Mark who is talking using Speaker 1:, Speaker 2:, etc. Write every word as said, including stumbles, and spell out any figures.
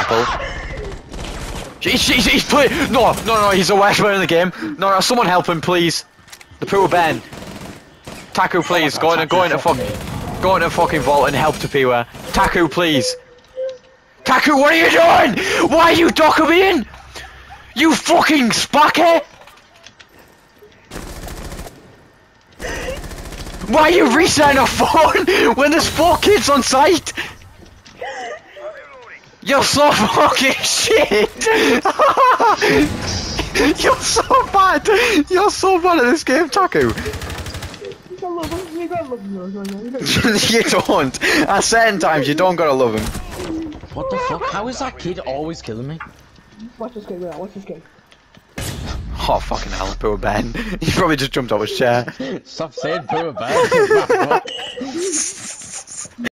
Speaker 1: people. He's, he's, he's playing. No, no, no, he's the worst player in the game. No, no, someone help him, please. The poor Ben. Taku, please, go in, go into fuck, go into fucking vault and help the P-Ware. Taku, please. Taku, what are you doing? Why are you docking me in? You fucking spacker! Why are you resetting a phone when there's four kids on site? You're so fucking shit! You're so bad! You're so bad at this game, Taku! You don't! At certain times you don't gotta love him.
Speaker 2: What the fuck? How is that kid always killing me?
Speaker 3: Watch this kid, watch this kid.
Speaker 1: Oh fucking hell, poor Ben. He probably just jumped off his chair.
Speaker 2: Stop saying poor Ben.